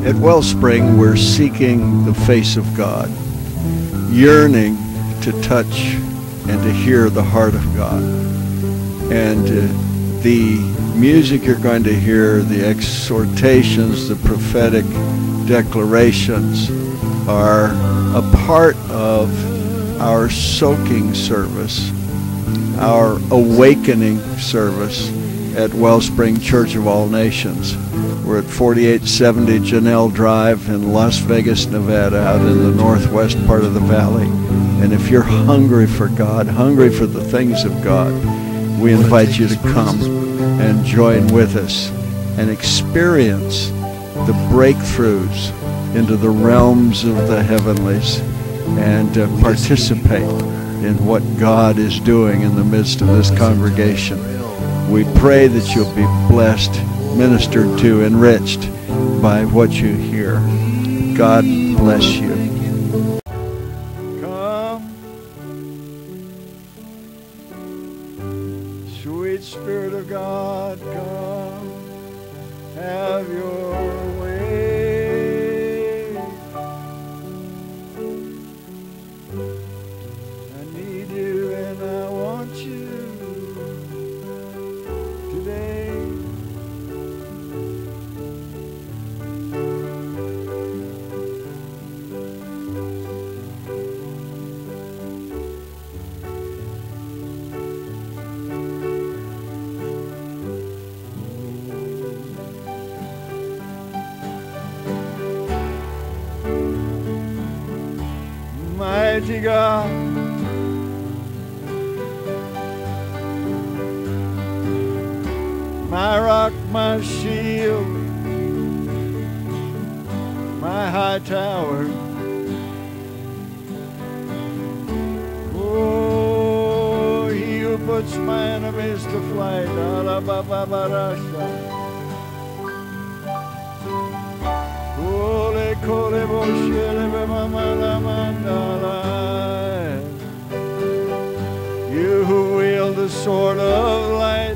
At Wellspring, we're seeking the face of God, yearning to touch and to hear the heart of God. And the music you're going to hear, the exhortations, the prophetic declarations are a part of our soaking service, our awakening service at Wellspring Church of All Nations. We're at 4870 Janelle Drive in Las Vegas, Nevada, out in the northwest part of the valley. And if you're hungry for God, hungry for the things of God, we invite you to come and join with us and experience the breakthroughs into the realms of the heavenlies and participate in what God is doing in the midst of this congregation. We pray that you'll be blessed, ministered to, enriched by what you hear. God bless you. Come, sweet Spirit of God, come, have your way. I need you and I want you today. Mighty God, my rock, my shield, my high tower. Oh, he who puts my enemies to flight. Ole kole boshele be mamala mandala. You who wield the sword of light,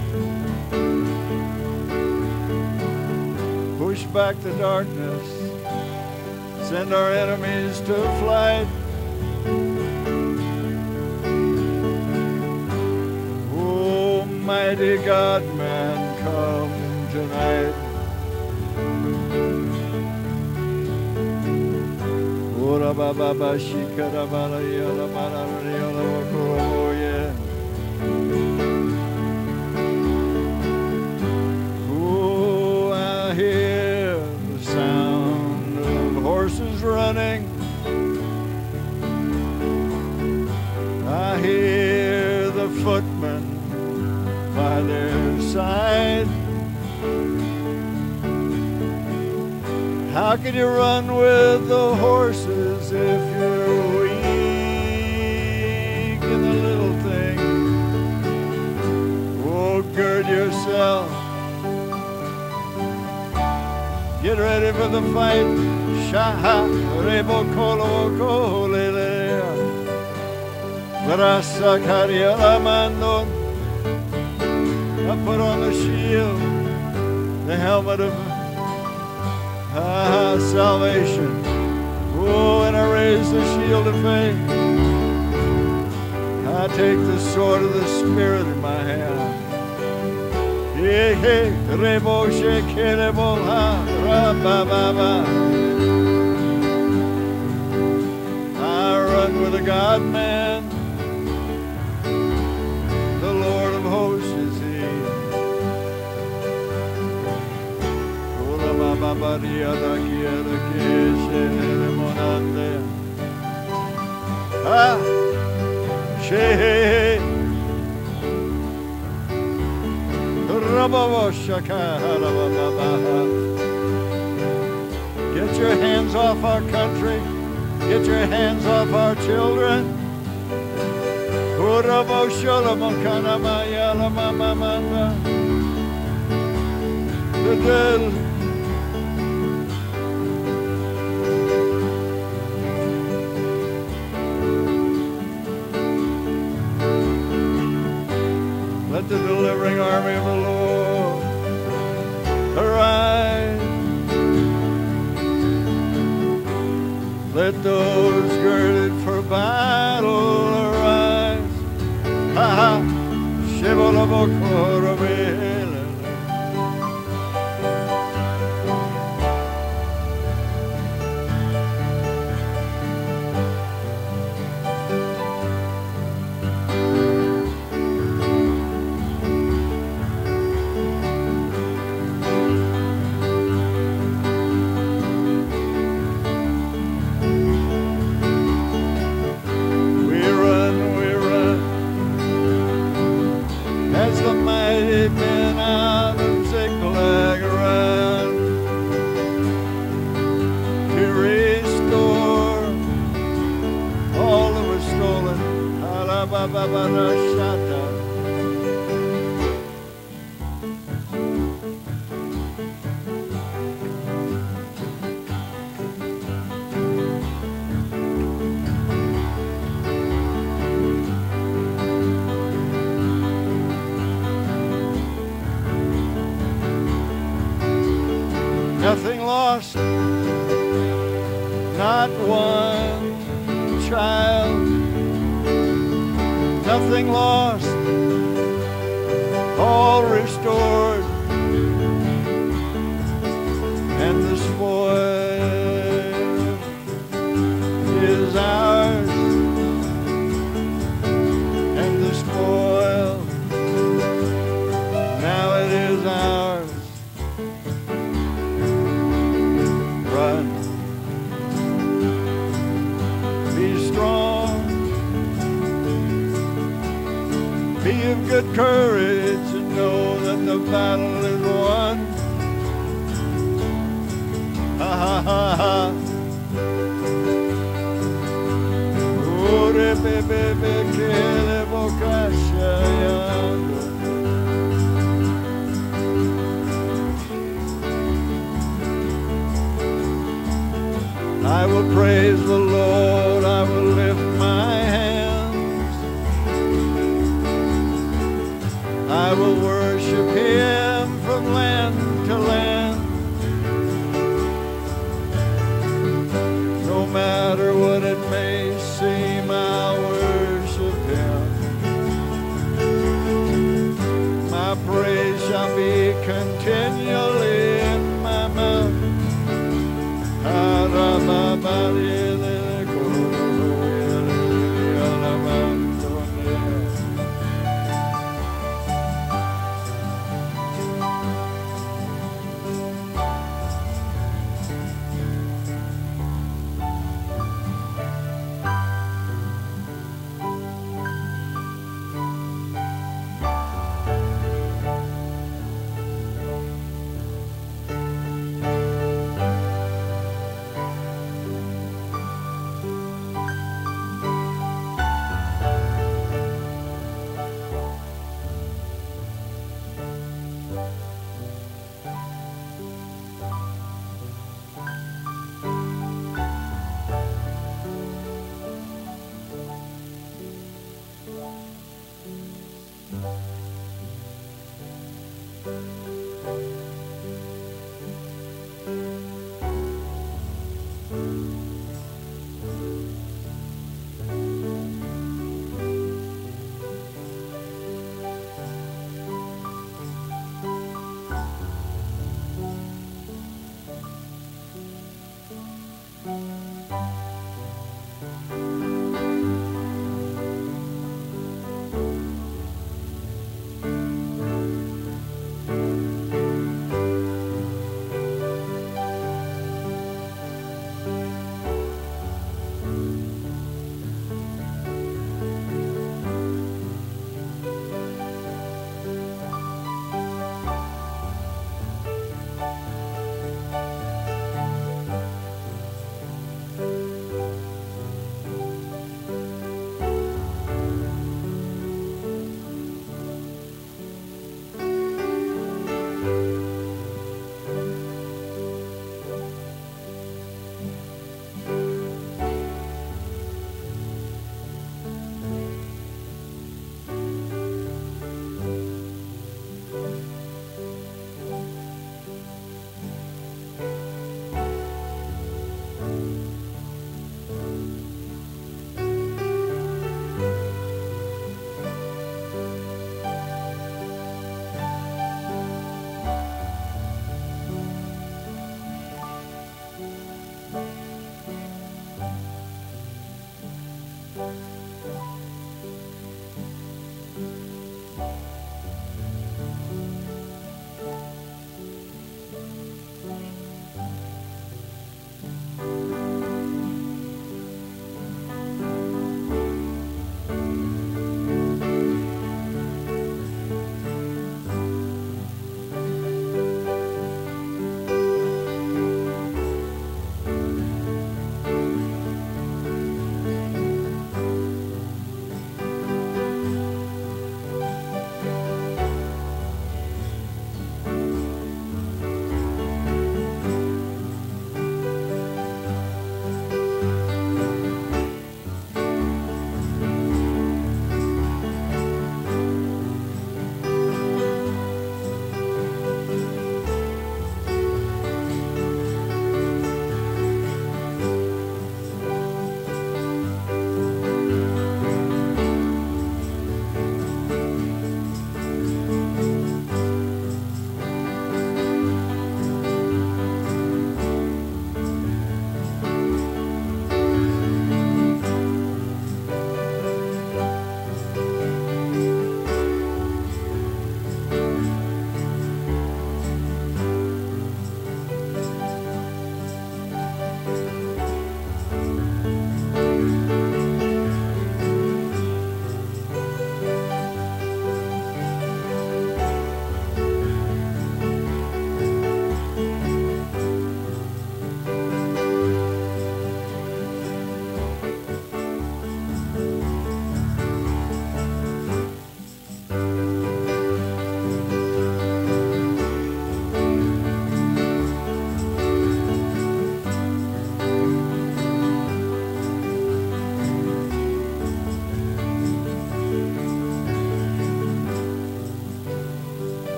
push back the darkness, send our enemies to flight. Oh, mighty God, man, come tonight. Ora baba ba shikara bala yala bala yala wakoro ye. Oh, I hear the sound of horses running. I hear the footmen by their side. How can you run with the horses if you're weak in the little thing? Oh, gird yourself. Get ready for the fight. Shaha rebo kolo kolelea. Brasa kariela mandon. I put on the shield, the helmet of salvation. Oh, and I raise the shield of faith. I take the sword of the Spirit in my hand. I run with a God-man. The Lord of hosts is He. Get your hands off our country. Get your hands off our children. The dead. Let the delivering army of the Lord arise. Let those girded for battle arise. Ha ha. Shibolabokorobe. As the mighty men out of Ziklag run to restore all that was stolen. Alabababashata. Nothing lost, not one child. Nothing lost, all restored. And the spoil is ours. And the spoil, now it is ours. Run. Be strong. Be of good courage and know that the battle is won. Ha ha ha ha. Ore be be be kele bokashaya. I will praise the Lord, I will lift my hands. I will worship Him from land to land. No matter what it may seem, I'll worship Him. My praise shall be continually in my mouth.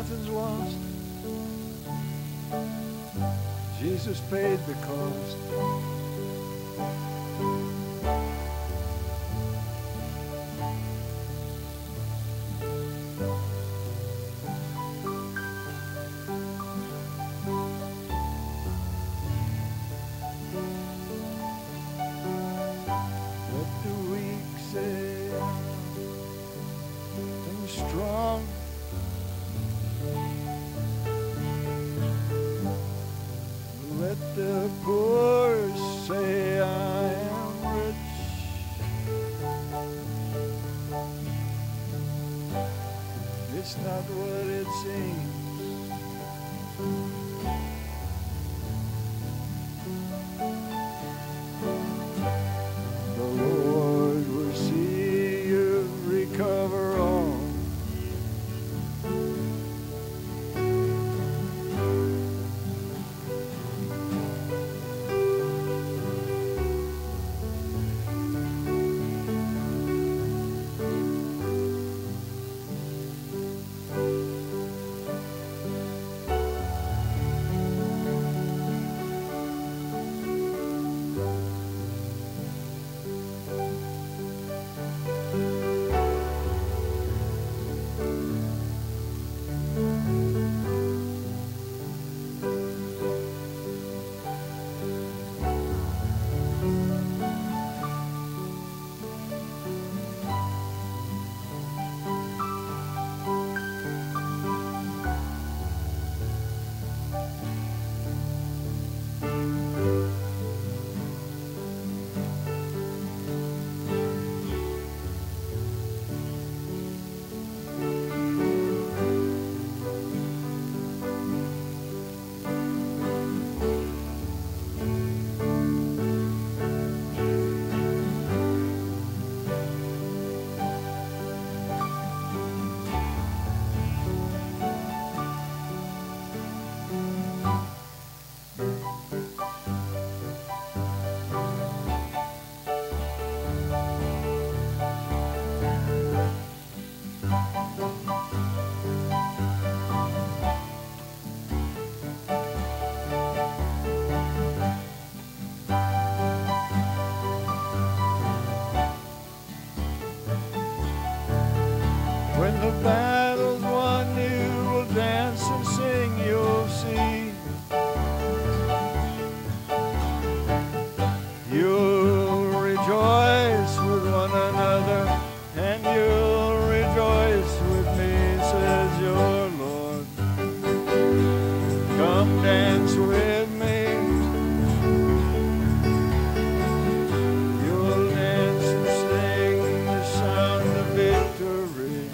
Nothing's lost. Jesus paid the cost. Let the weak say I'm strong. Let the poor say I am rich. It's not what it seems. The Lord will see you recover all. When the battle's won, you will dance and sing, you'll see. You'll rejoice with one another, and you'll rejoice with me, says your Lord. Come dance with me. You'll dance and sing the sound of victory.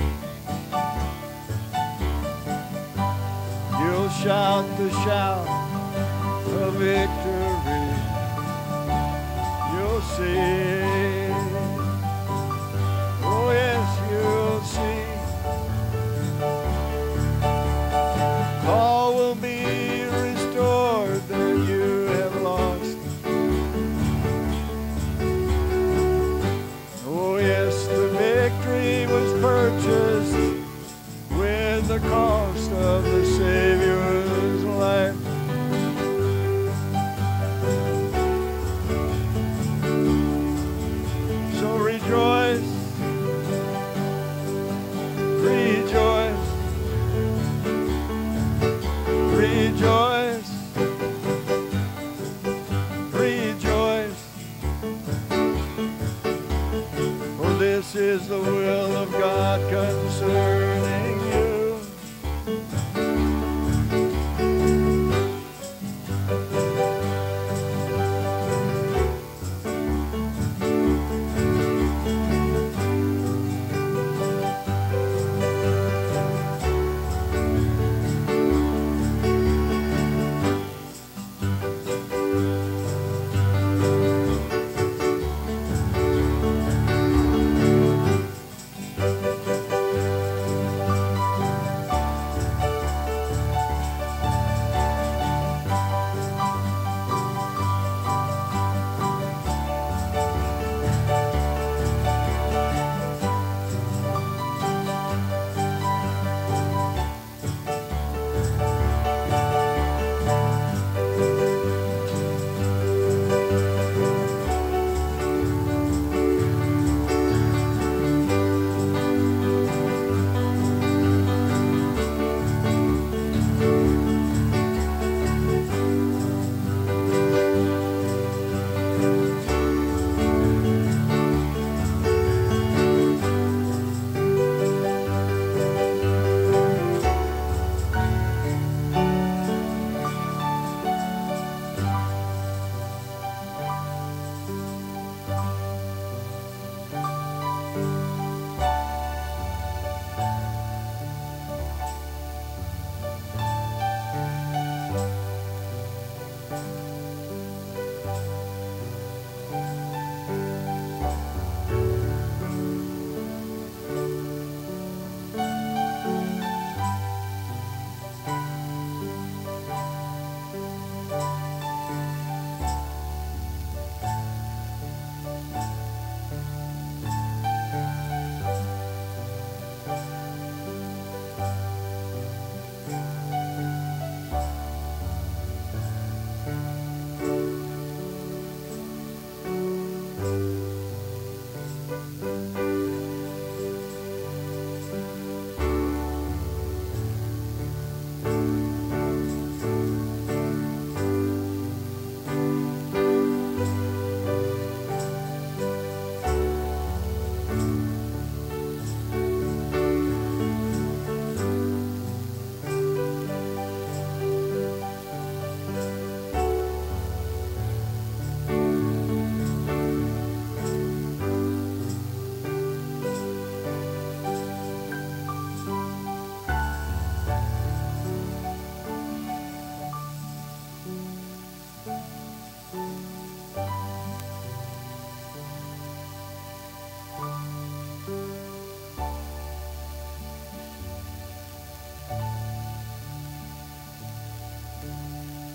You'll shout the shout of victory. You'll see. Oh yes, you'll see. All will be restored that you have lost. Oh yes, the victory was purchased with the cost of the Savior's life. So rejoice, rejoice, rejoice, rejoice. For this is the will of God concerning you.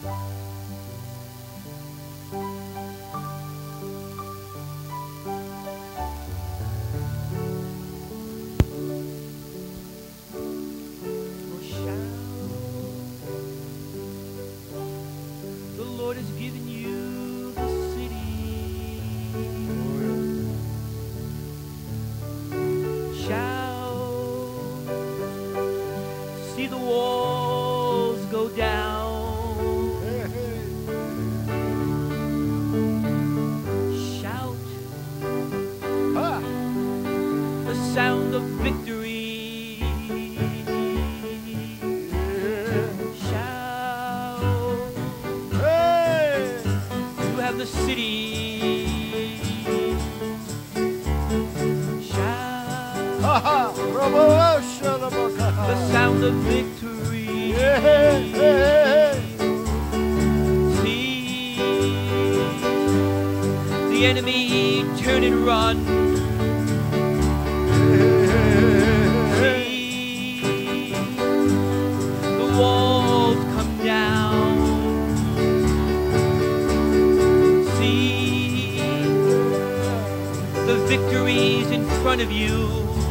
The Lord has given you the city. Shout. See the walls go down. Shout. The sound of victory. The city. Shout. The sound of victory. See the enemy turn and run. See the walls come down. The victories in front of you.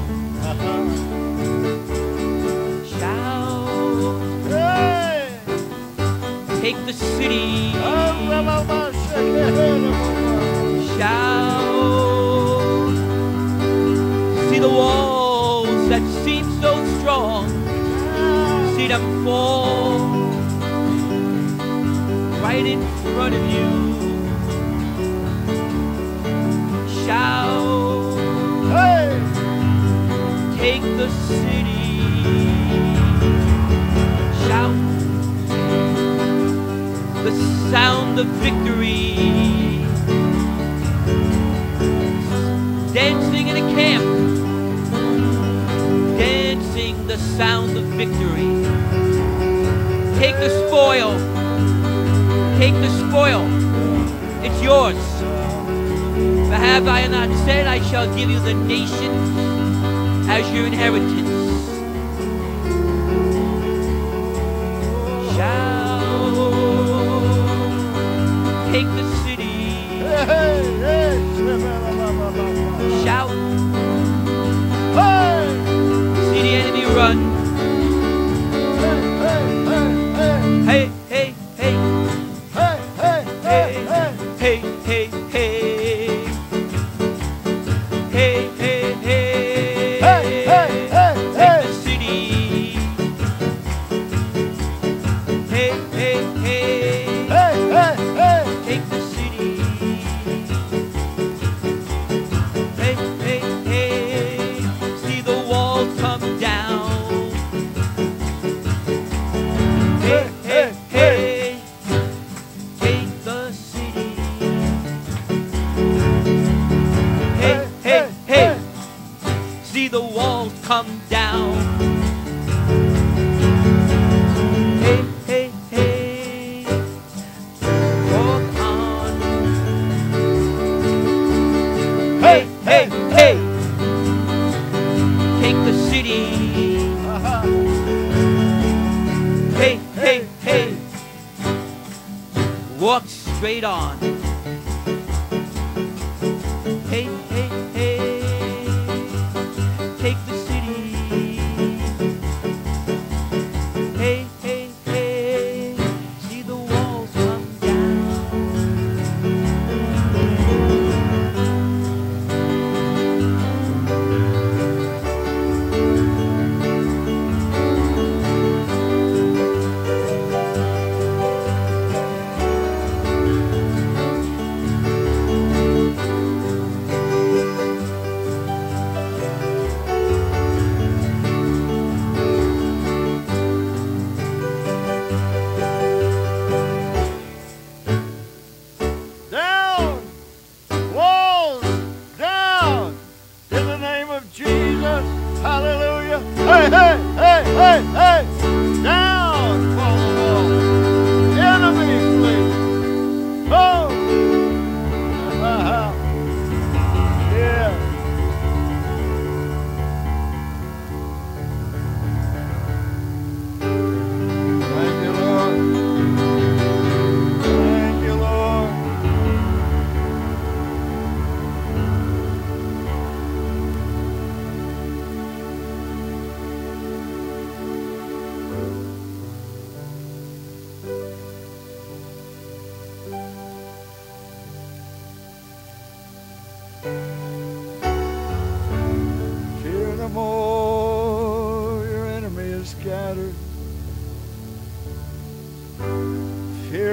Shout. Take the city. Shout. See the walls that seem so strong. See them fall right in front of you. Shout. Hey. Take the city. Shout. The sound of victory. Dancing in a camp. Dancing the sound of victory. Take the spoil. Take the spoil. It's yours. But have I not said, I shall give you the nations as your inheritance? Shout. Take the city. Shout. See the enemy run. Hey, hey, hey. Hey, hey, hey, hey, hey, hey. Come down. Hey, hey, hey. Walk on. Hey, hey, hey. Take the city. Hey, hey, hey. Walk straight on. Hey, hey, hey. Take the city. Hey, hey, hey, see the walls come down. Hey, hey, hey, hey, hey! Down from the wall. Enemy flee. Oh! Yeah. Thank you, Lord.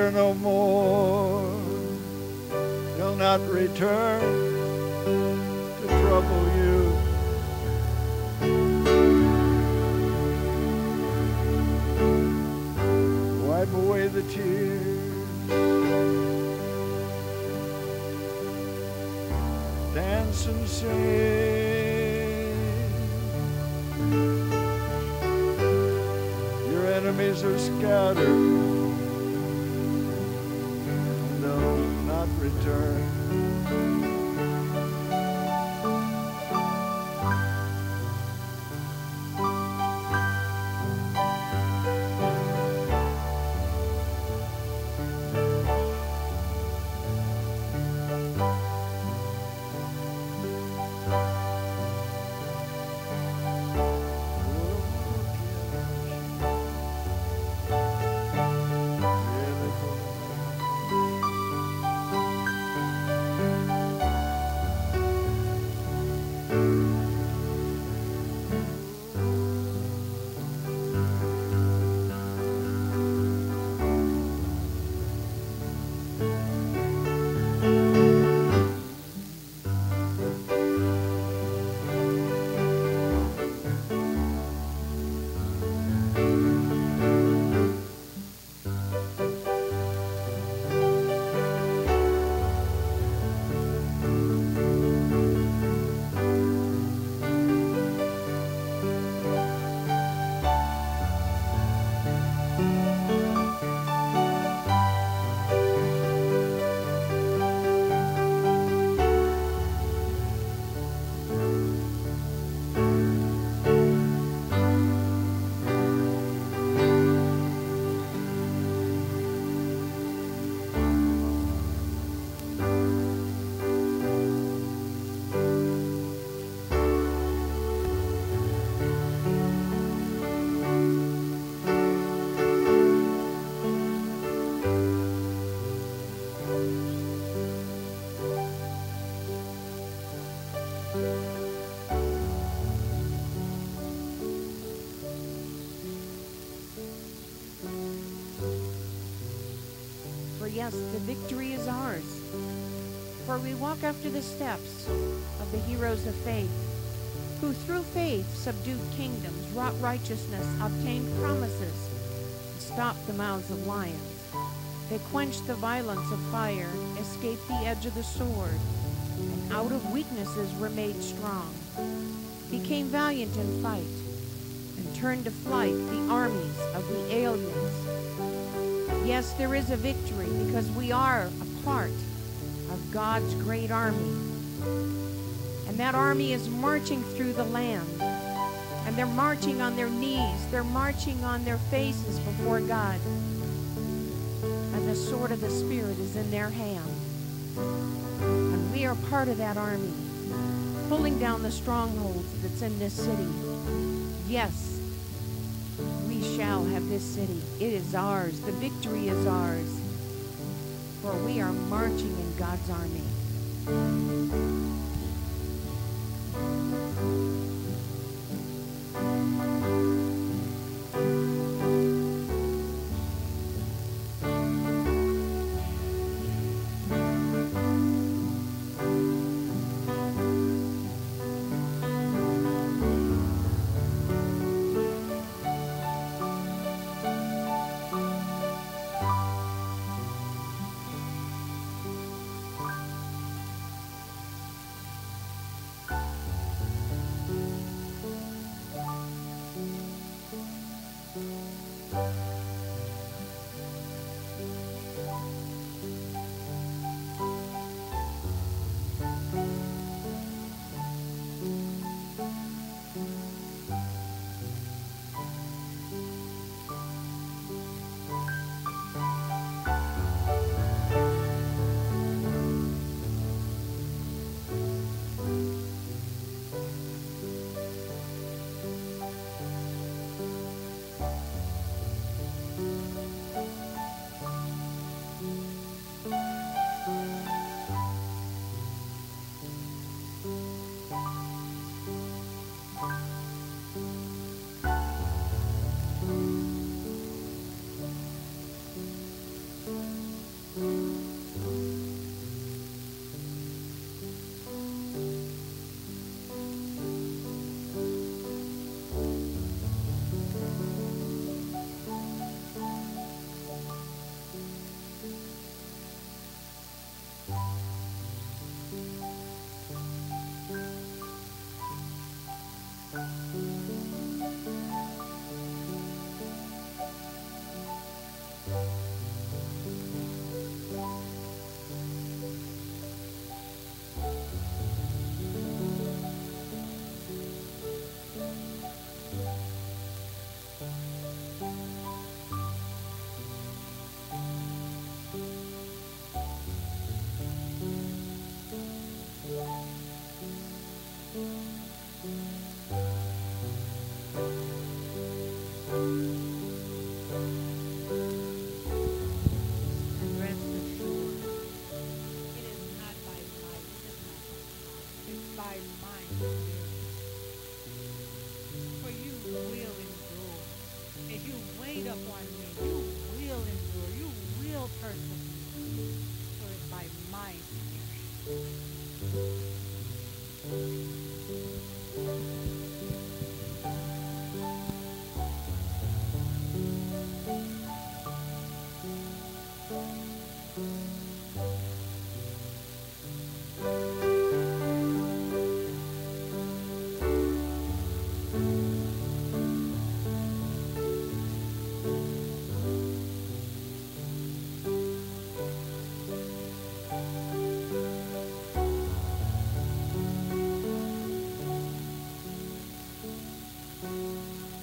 fear no more. He'll not return to trouble you. Wipe away the tears. Dance and sing. Your enemies are scattered, and they'll not return. Yes, the victory is ours. For we walk after the steps of the heroes of faith, who through faith subdued kingdoms, wrought righteousness, obtained promises, and stopped the mouths of lions. They quenched the violence of fire, escaped the edge of the sword, and out of weaknesses were made strong, became valiant in fight, and turned to flight the armies of the aliens. Yes, there is a victory because we are a part of God's great army. And that army is marching through the land. And they're marching on their knees. They're marching on their faces before God. And the sword of the Spirit is in their hand. And we are part of that army, pulling down the strongholds that's in this city. Yes, we shall have this city. It is ours. The victory is ours. For we are marching in God's army.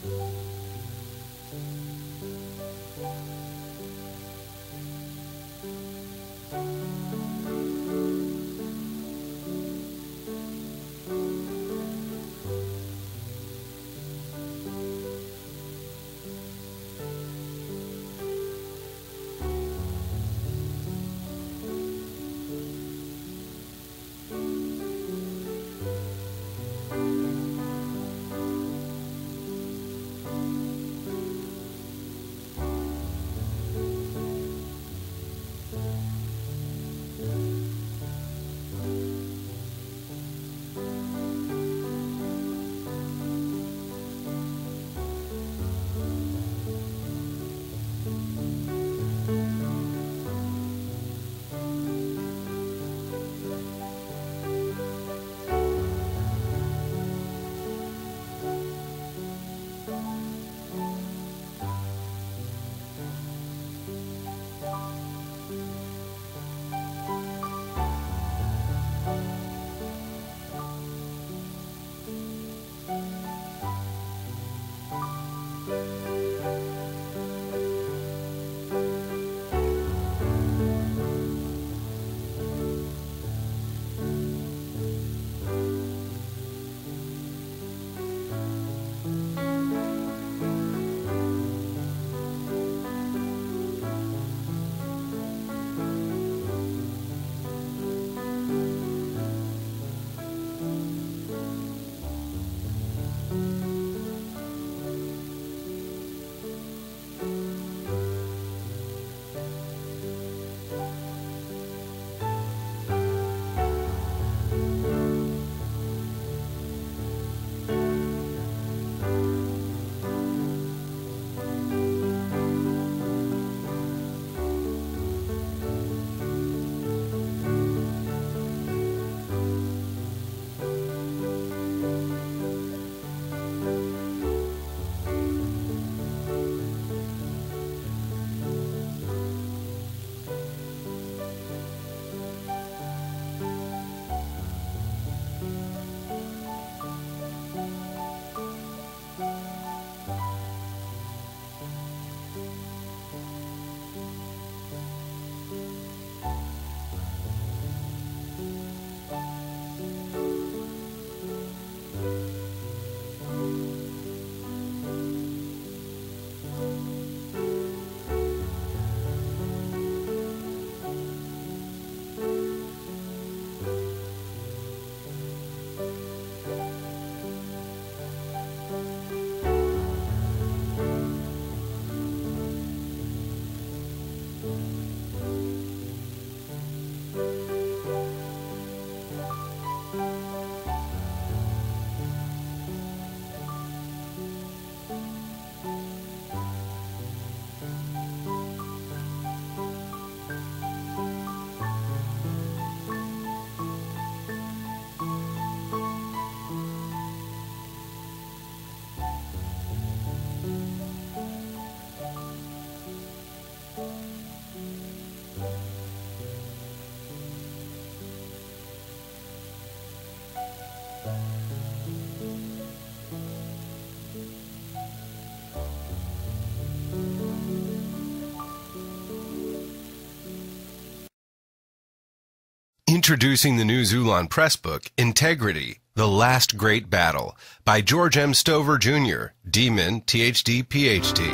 Introducing the new Xulon Press book, Integrity, The Last Great Battle, by George M. Stover, Jr., D-Min, Ph.D., Ph.D.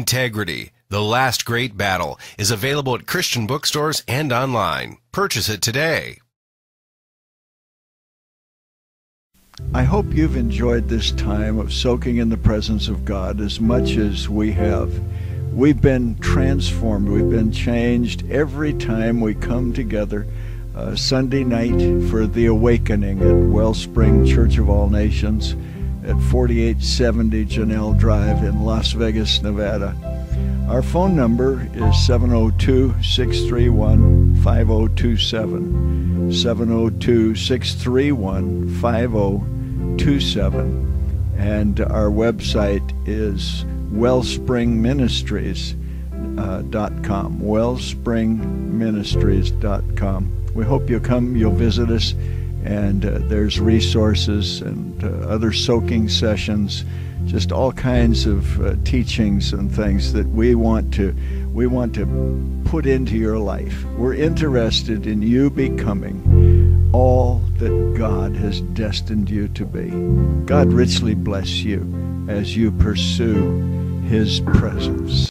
Integrity, The Last Great Battle, is available at Christian bookstores and online. Purchase it today. I hope you've enjoyed this time of soaking in the presence of God as much as we have. We've been transformed. We've been changed every time we come together Sunday night for the awakening at Wellspring Church of All Nations at 4870 Janelle Drive in Las Vegas, Nevada. Our phone number is 702-631-5027, 702-631-5027, and our website is wellspringministries.com, wellspringministries.com. We hope you'll come, you'll visit us, and there's resources and other soaking sessions, just all kinds of teachings and things that we want to put into your life. We're interested in you becoming all that God has destined you to be. God richly bless you as you pursue His presence.